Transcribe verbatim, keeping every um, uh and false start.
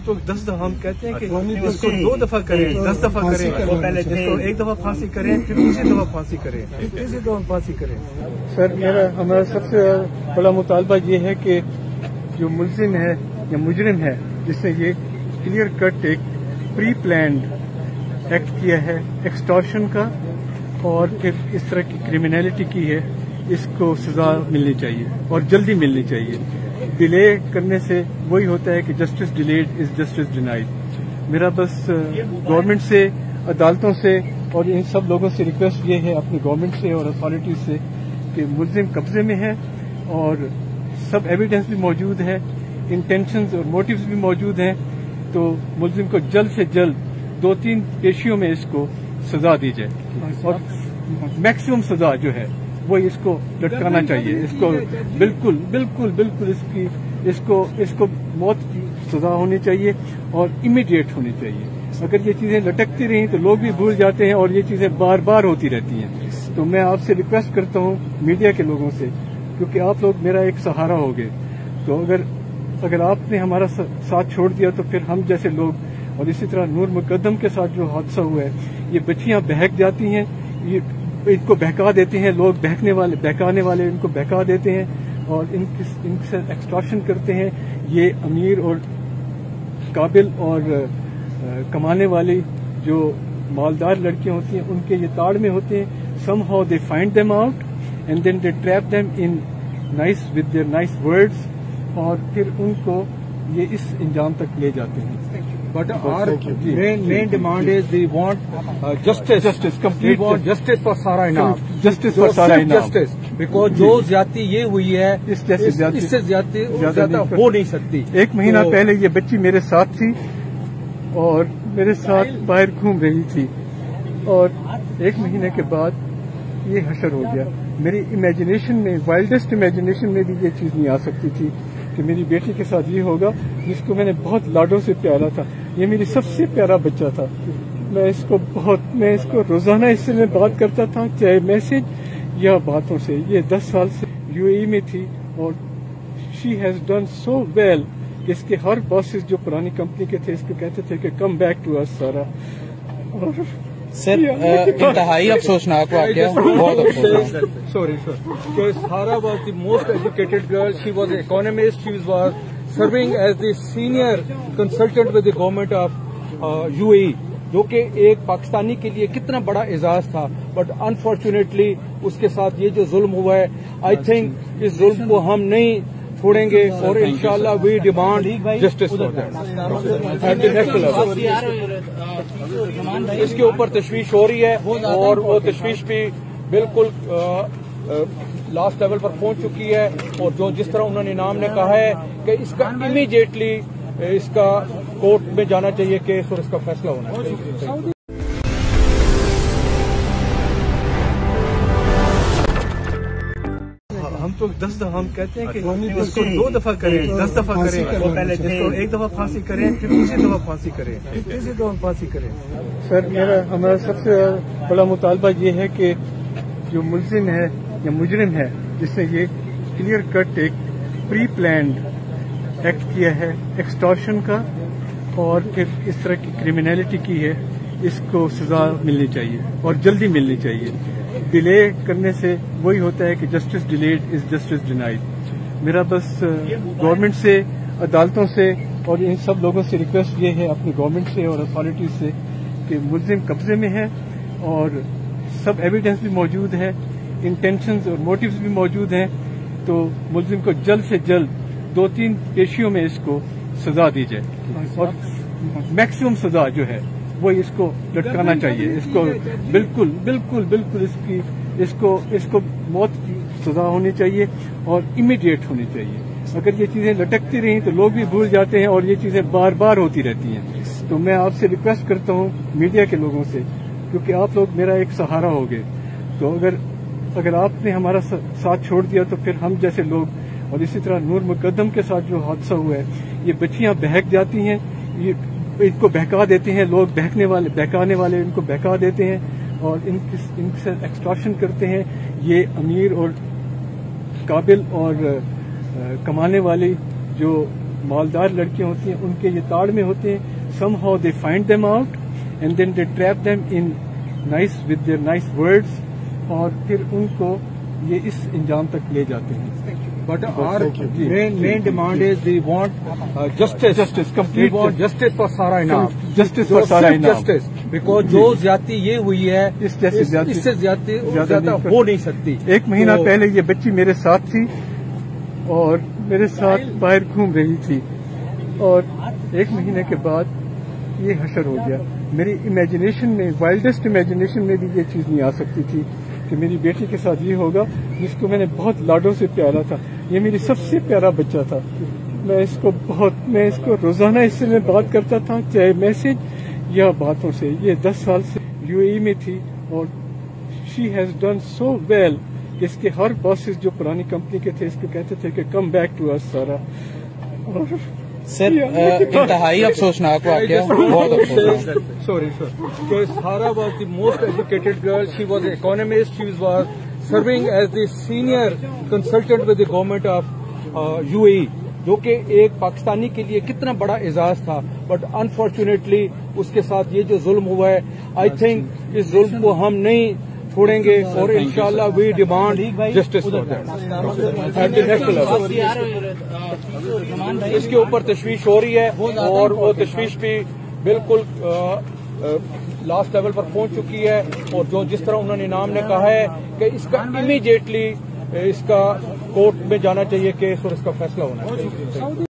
تو دس دفعہ ہم کہتے ہیں کہ اس کو دو دفعہ کریں، دس دفعہ کریں، اس کو ایک دفعہ پھانسی کریں، پھر دوسری دفعہ پھانسی کریں، تیسری دفعہ پھانسی کریں۔ سر میرا ہمارا سب سے بڑا مطالبہ یہ ہے کہ جو ملزم ہے یا مجرم ہے جس نے یہ کلیئر کٹ ایک پری پلانڈ ایکٹ کیا ہے ایکسٹارشن کا اور پھر اس طرح کی کرمینلٹی کی ہے، اس کو سزا ملنی چاہیے اور جلدی ملنی چاہیے۔ ڈیلے کرنے سے وہی ہوتا ہے کہ justice delayed is justice denied. میرا بس گورنمنٹ سے، عدالتوں سے اور ان سب لوگوں سے ریکویسٹ یہ ہے اپنی گورنمنٹ سے اور اتھارٹیز سے کہ ملزم قبضے میں ہے اور سب ایویڈنس بھی موجود ہے، انٹینشنز اور موٹیوز بھی موجود ہیں، تو ملزم کو جلد سے جلد دو تین پیشیوں میں اس کو سزا دی جائے اور میکسیمم سزا جو ہے وہ اس کو لٹکانا چاہیے، اس کو بالکل بالکل بالکل اس کی اس کو اس کو موت کی سزا ہونی چاہیے اور امیڈیٹ ہونی چاہیے۔ اگر یہ چیزیں لٹکتی رہیں تو لوگ بھی بھول جاتے ہیں اور یہ چیزیں بار بار ہوتی رہتی ہیں۔ تو میں آپ سے ریکویسٹ کرتا ہوں میڈیا کے لوگوں سے، کیونکہ آپ لوگ میرا ایک سہارا ہوگے، تو اگر اگر آپ نے ہمارا ساتھ چھوڑ دیا تو پھر ہم جیسے لوگ، اور اسی طرح نور مقدم کے ساتھ جو حادثہ ہوا ہے، یہ بچیاں بہک جاتی ہیں، یہ ان کو بہکا دیتے ہیں لوگ، بہکنے والے بہکانے والے ان کو بہکا دیتے ہیں اور ان ان سے ایکسٹارشن کرتے ہیں۔ یہ امیر اور قابل اور کمانے والی جو مالدار لڑکیاں ہوتی ہیں ان کے یہ تاڑ میں ہوتے ہیں۔ Somehow they find them out and then they trap them in nice with their nice words, اور پھر ان کو یہ اس انجام تک لے جاتے ہیں۔ But our main, main demand is we want uh, justice. Justice, complete we want justice for Sara Inam. Justice for Sara Inam. Justice. Because جو زیادتی یہ ہوئی ہے اس جیسی زیادتی اس سے زیادتی زیادہ ہو نہیں سکتی۔ ایک مہینہ پہلے یہ بچی میرے ساتھ تھی اور میرے ساتھ باہر گھوم رہی تھی، اور ایک مہینے کے بعد یہ حشر ہو گیا۔ میری امیجنیشن میں، وائلڈسٹ امیجنیشن میں بھی یہ چیز نہیں آ سکتی تھی کہ میری بیٹی کے ساتھ یہ ہوگا جس کو میں نے بہت لاڈوں سے پیارا تھا۔ یہ میری سب سے پیارا بچہ تھا، میں اس کو بہت میں اس کو روزانہ اس سے میں بات کرتا تھا، چاہے میسج یا باتوں سے۔ یہ دس سال سے یو اے ای میں تھی اور she has done so well کہ اس کے ہر باسز جو پرانی کمپنی کے تھے اس کو کہتے تھے کہ کم بیک ٹو اس سارا۔ سر انتہائی افسوسناک واقعہ، بہت افسوسناک۔ Sorry, sir. Because Sara was the most educated girl. She was an economist. She was serving as the senior consultant with the government of uh, U A E, جو کہ ایک پاکستانی کے لیے کتنا بڑا اعزاز تھا، بٹ انفارچونیٹلی اس کے ساتھ یہ جو ظلم ہوا ہے، آئی تھنک اس ظلم کو ہم نہیں چھوڑیں گے اور انشاءاللہ we demand justice for that at the next level. اس کے اوپر تشویش ہو رہی ہے اور وہ تشویش بھی بالکل لاسٹ لیول پر پہنچ چکی ہے، اور جو جس طرح انہوں نے نام نے کہا ہے کہ اس کا امیڈیٹلی اس کا کورٹ میں جانا چاہیے کیس اور اس کا فیصلہ ہونا چاہیے۔ ہم تو دس دفعہ ہم کہتے ہیں کہ اس کو دو دفعہ کریں، دس دفعہ کریں، اس کو ایک دفعہ پھانسی کریں، پھر دوسری دفعہ پھانسی کریں، تیسری دفعہ پھانسی کریں۔ سر میرا ہمارا سب سے بڑا مطالبہ یہ ہے کہ جو ملزم ہے یا مجرم ہے جس نے یہ کلیئر کٹ ایک پری پلانڈ ایکٹ کیا ہے ایکسٹارشن کا اور پھر اس طرح کی کرمینلٹی کی ہے، اس کو سزا ملنی چاہیے اور جلدی ملنی چاہیے۔ ڈیلے کرنے سے وہی ہوتا ہے کہ justice delayed is justice denied. میرا بس گورنمنٹ سے، عدالتوں سے اور ان سب لوگوں سے ریکویسٹ یہ ہے اپنی گورنمنٹ سے اور اتھارٹیز سے کہ ملزم قبضے میں ہے اور سب ایویڈنس بھی موجود ہے، انٹینشنز اور موٹیوز بھی موجود ہیں، تو ملزم کو جلد سے جلد دو تین پیشیوں میں اس کو سزا دی جائے اور میکسیمم سزا جو ہے وہ اس کو لٹکانا چاہیے، اس کو بالکل بالکل بالکل اس کی اس کو اس کو موت کی سزا ہونی چاہیے اور امیڈیٹ ہونی چاہیے۔ اگر یہ چیزیں لٹکتی رہیں تو لوگ بھی بھول جاتے ہیں اور یہ چیزیں بار بار ہوتی رہتی ہیں۔ تو میں آپ سے ریکویسٹ کرتا ہوں میڈیا کے لوگوں سے، کیونکہ آپ لوگ میرا ایک سہارا ہوگے، تو اگر اگر آپ نے ہمارا ساتھ چھوڑ دیا تو پھر ہم جیسے لوگ، اور اسی طرح نور مقدم کے ساتھ جو حادثہ ہوا ہے، یہ بچیاں بہک جاتی ہیں، یہ ان کو بہکا دیتے ہیں لوگ، بہکنے والے بہکانے والے ان کو بہکا دیتے ہیں اور ان ان سے ایکسٹارشن کرتے ہیں۔ یہ امیر اور قابل اور کمانے والی جو مالدار لڑکیاں ہوتی ہیں ان کے یہ تاڑ میں ہوتے ہیں. Somehow they find them out and then they trap them in nice with their nice words اور پھر ان کو یہ اس انجام تک لے جاتے ہیں. But our main, main demand is we want uh, justice. Justice, complete we want justice for Sara Inam. Justice for Sara Inam. Justice. Because جو زیادتی یہ ہوئی ہے اس جیسی زیادتی اس سے زیادتی زیادہ ہو نہیں سکتی. ایک مہینہ پہلے یہ بچی میرے ساتھ تھی اور میرے ساتھ باہر گھوم رہی تھی اور ایک مہینے کے بعد یہ حشر ہو گیا. میری امیجنیشن میں وائلڈسٹ امیجنیشن میں بھی یہ چیز نہیں آ سکتی تھی کہ میری بیٹی کے ساتھ یہ ہوگا جس کو میں نے بہت لاڈوں سے پیارا تھا. یہ میری سب سے پیارا بچہ تھا. میں اس کو بہت میں اس کو روزانہ اس سے میں بات کرتا تھا چاہے میسج یا باتوں سے. یہ دس سال سے یو اے ای میں تھی اور she has done so well کہ اس کے ہر باسز جو پرانی کمپنی کے تھے اس کو کہتے تھے کہ کم بیک ٹو اس سارا. سر انتہائی افسوسناک واقعہ بہت افسوسناک. Sorry, sir. Because Sara was the most educated girl. She was an economist. She was serving as the senior consultant with the government of uh, U A E. جو کہ ایک پاکستانی کے لیے کتنا بڑا اعزاز تھا. بٹ انفارچونیٹلی اس کے ساتھ یہ جو ظلم ہوا ہے آئی تھنک اس ظلم کو ہم نہیں چھوڑیں گے اور انشاءاللہ we demand justice for that at the next level. اس کے اوپر تشویش ہو رہی ہے اور وہ تشویش بھی بالکل لاسٹ لیول پر پہنچ چکی ہے اور جو جس طرح انہوں نے انعام نے کہا ہے کہ اس کا امیڈیٹلی اس کا کورٹ میں جانا چاہیے کیس اور اس کا فیصلہ ہونا چاہیے.